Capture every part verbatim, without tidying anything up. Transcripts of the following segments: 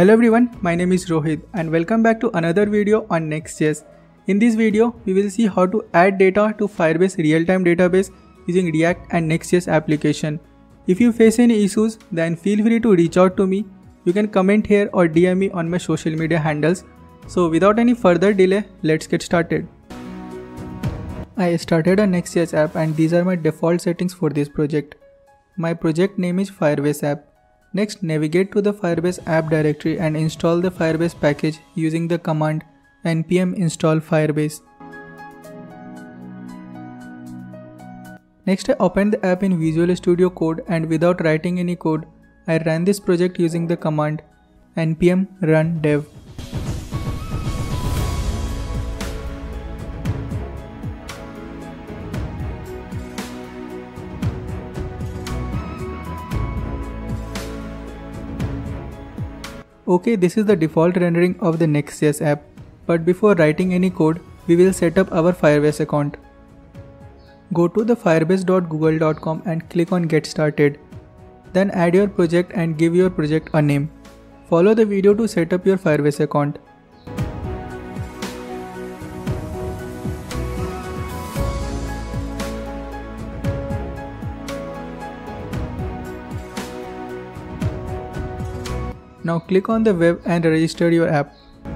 Hello everyone, my name is Rohit and welcome back to another video on Next.js. In this video, we will see how to add data to Firebase Realtime Database using React and Next.js application. If you face any issues, then feel free to reach out to me. You can comment here or D M me on my social media handles. So without any further delay, let's get started. I started a Next.js app and these are my default settings for this project. My project name is Firebase app. Next, navigate to the Firebase app directory and install the Firebase package using the command npm install firebase. Next, I open the app in Visual Studio Code and without writing any code, I ran this project using the command npm run dev. Okay, this is the default rendering of the Next.js app, but before writing any code, we will set up our Firebase account. Go to the firebase dot google dot com and click on Get Started. Then add your project and give your project a name. Follow the video to set up your Firebase account. Now click on the web and register your app.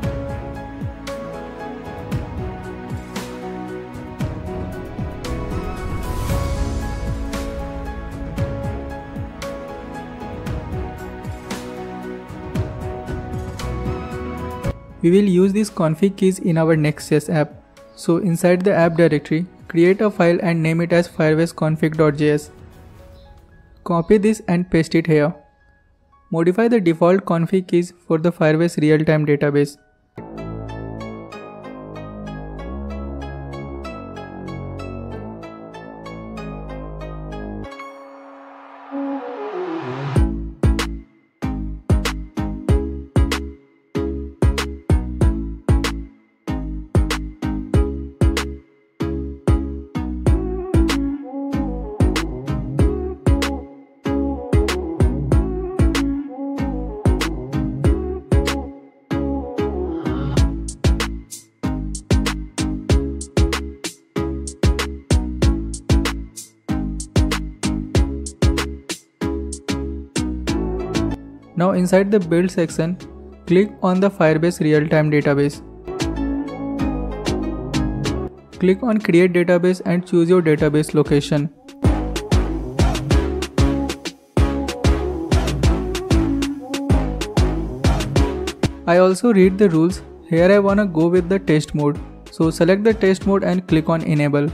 We will use these config keys in our Next.js app. So inside the app directory, create a file and name it as firebase config dot j s. Copy this and paste it here. Modify the default config keys for the Firebase Realtime Database. Now inside the build section, click on the Firebase Realtime Database. Click on create database and choose your database location. I also read the rules. Here I wanna go with the test mode. So select the test mode and click on enable.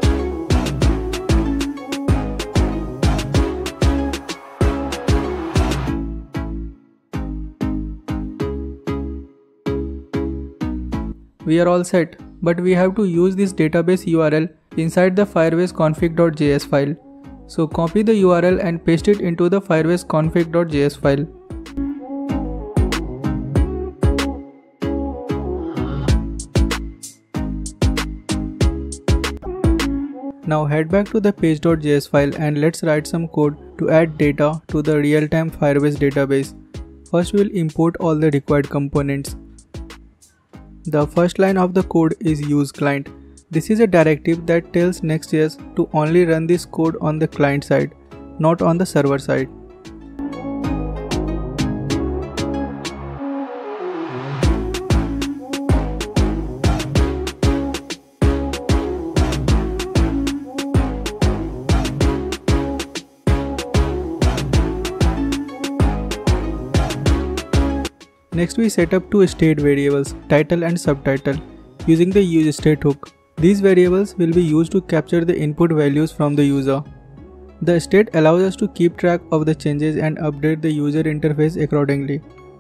We are all set, but we have to use this database U R L inside the firebase config dot j s file. So copy the U R L and paste it into the firebase config dot j s file. Now head back to the page dot j s file and let's write some code to add data to the real-time Firebase database. First we will import all the required components. The first line of the code is use client. This is a directive that tells Next.js to only run this code on the client side, not on the server side. Next we set up two state variables, title and subtitle, using the useState hook. These variables will be used to capture the input values from the user. The state allows us to keep track of the changes and update the user interface accordingly.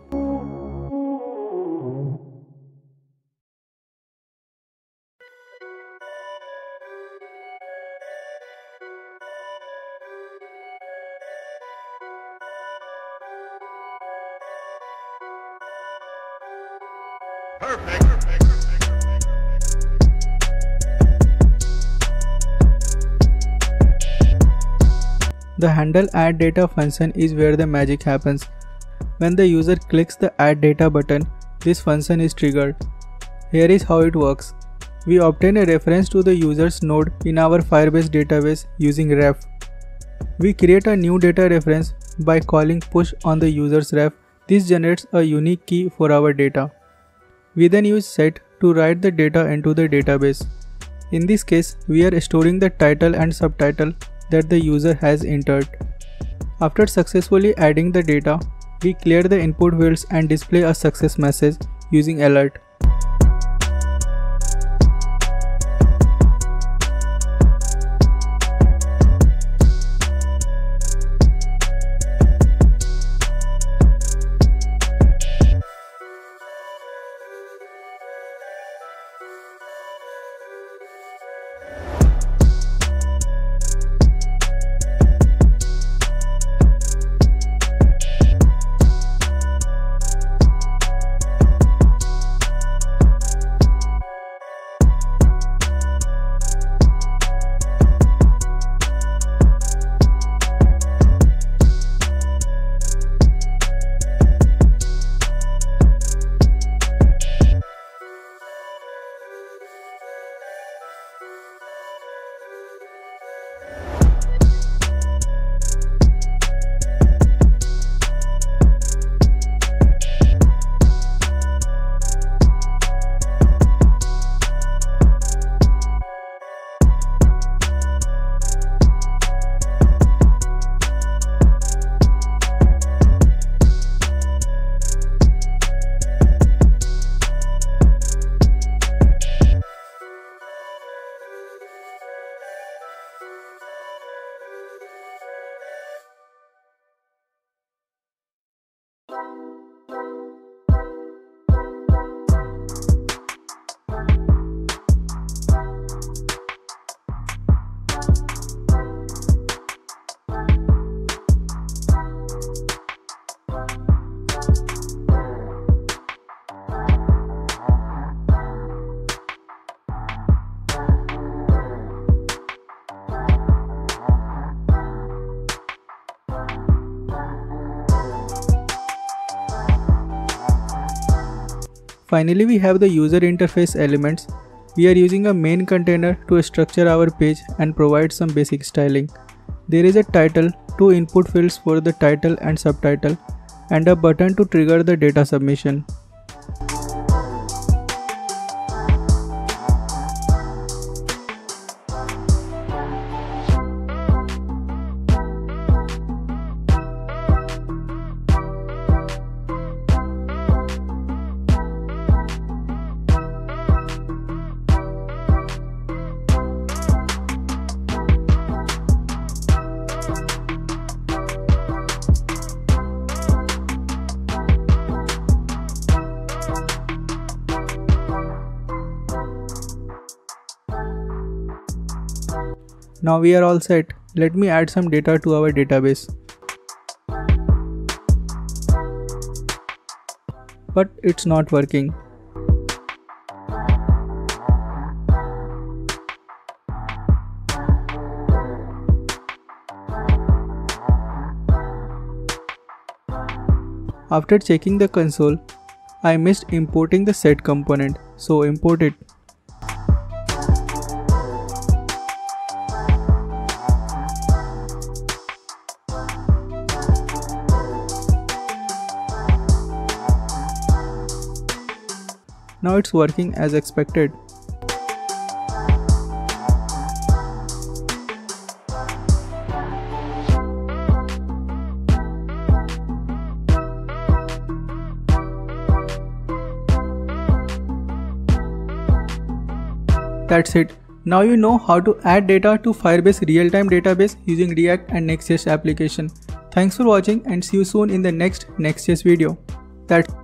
Perfect. The handle add data function is where the magic happens. When the user clicks the Add Data button, this function is triggered. Here is how it works. We obtain a reference to the user's node in our Firebase database using ref. We create a new data reference by calling push on the user's ref. This generates a unique key for our data. We then use set to write the data into the database. In this case, we are storing the title and subtitle that the user has entered. After successfully adding the data, we clear the input fields and display a success message using alert. Finally, we have the user interface elements. We are using a main container to structure our page and provide some basic styling. There is a title, two input fields for the title and subtitle, and a button to trigger the data submission. Now we are all set. Let me add some data to our database. But it's not working. After checking the console, I missed importing the set component, so import it. Now it's working as expected. That's it. Now you know how to add data to Firebase Realtime Database using React and Next.js application. Thanks for watching and see you soon in the next Next.js video. That's